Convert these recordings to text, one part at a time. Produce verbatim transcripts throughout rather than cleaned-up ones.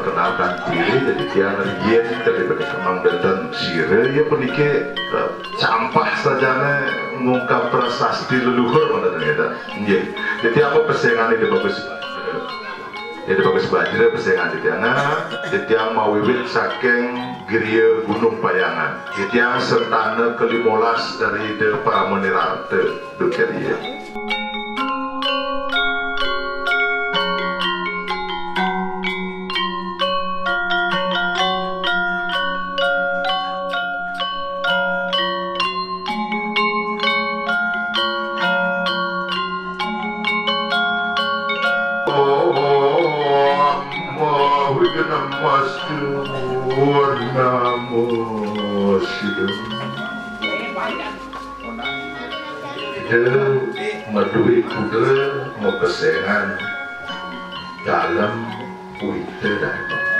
memperkenalkan diri, jadi dia ngerian daripada kemang dan sire ya penike campah saja mengungkap prasasti leluhur mana ternyata. Iya, jadi apa persaingan itu bagus. Jadi bagus belajar persaingan di tiana, jadi yang mau wiwit saking Geria Gunung Payangan, jadi yang sertana kelimolas dari de para mineral de Dukeria. Medui kuda mau persaingan dalam kuita dan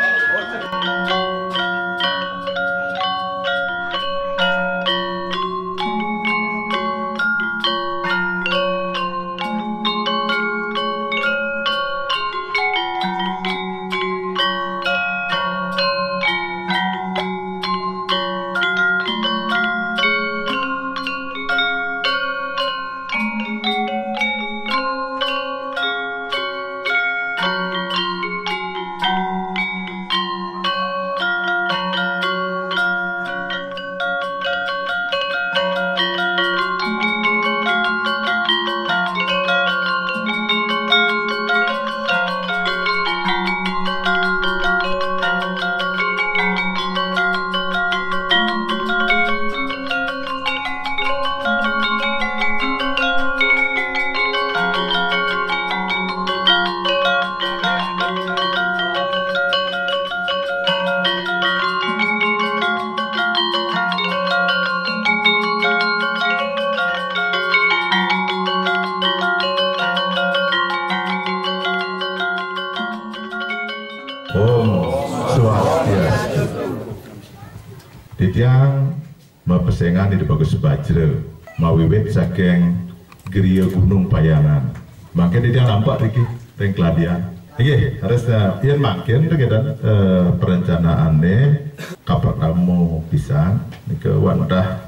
Titiang persaingan itu bagus bajre mau wiwit saking Geria Gunung Payangan. Makin titiang nampak Riki ring keladian. Iya, harusnya yang makin dan uh, perencanaannya kapan kamu bisa ke wadah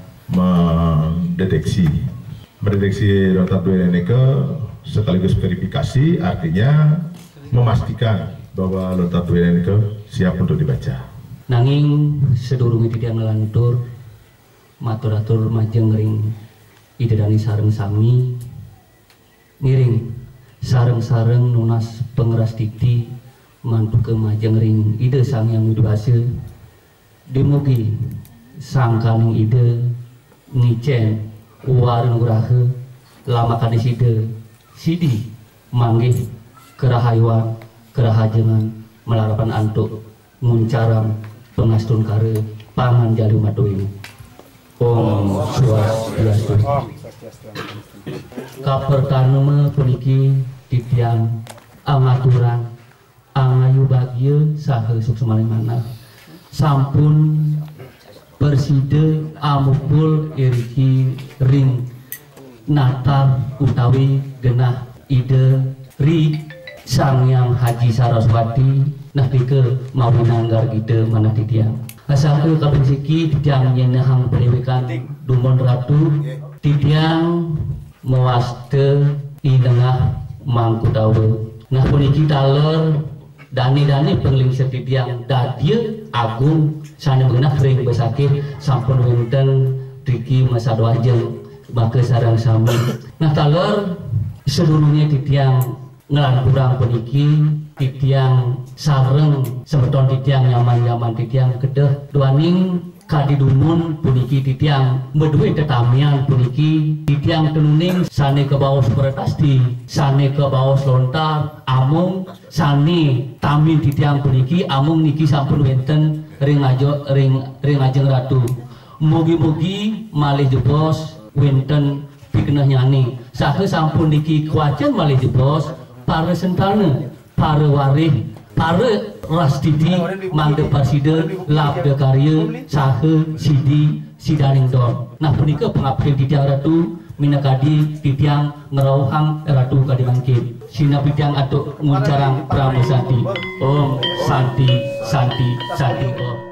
mendeteksi mendeteksi nota dua ini ke sekaligus verifikasi, artinya memastikan bahwa nota dua ini ke siap untuk dibaca. Nanging sedurunge titiang ngelantur matur-atur majeng ring idedani sareng sami ngiring sareng-sareng nunas pengeras titi mantu ke majeng ring ide sang yang widuhase dimugi sang kaning ide ngicen uwareun urahe lama kadis ide sidi manggih kerahayuan kerahajengan melarapan antuk muncaram pengastun kare pangan jalu matuing. Om Swastiastu. Kaperkaneme puniki titiang angaturan angayu bahagia saha suksemaling manah sampun perside amukul iriki ring natar utawi genah ide ri sang yang Haji Saraswati nah dike mau nanggar gitu mana titiang asal ke kabin siki titiang nyenahang pendewekan dumon ratu titiang mewaste di tengah mangku tawe nah puniki taler dani-dani pengling setitiang dadia agung sana mengenah ring besakit sampun wenten triki masa doajeng bake sarang sami nah taler seluruhnya titiang ngelanturang puniki titiang sareng semeton titiang nyaman-nyaman titiang kedeh duaning kadidumun puniki titiang medue tetamian puniki titiang tenuning sane ke bawah supertasti sane ke bawah lontar amung sane tamin titiang puniki amung niki sampun wenten ring ajo ring ring ajeng ratu mugi-mugi malih jebos wenten pikeneh nyani sahe sampun niki kuajen malih jebos para sentana, para warih, para rastidi, mangde parsida, labda karya, saha, sidi, sidaning don. Nah punika pengabdian titiang ratu, minakadi titiang ngerawang ratu kadimangkin. sinapitiang atuk nguncarang Brahma Santi. Om Santi Santi Santi Om.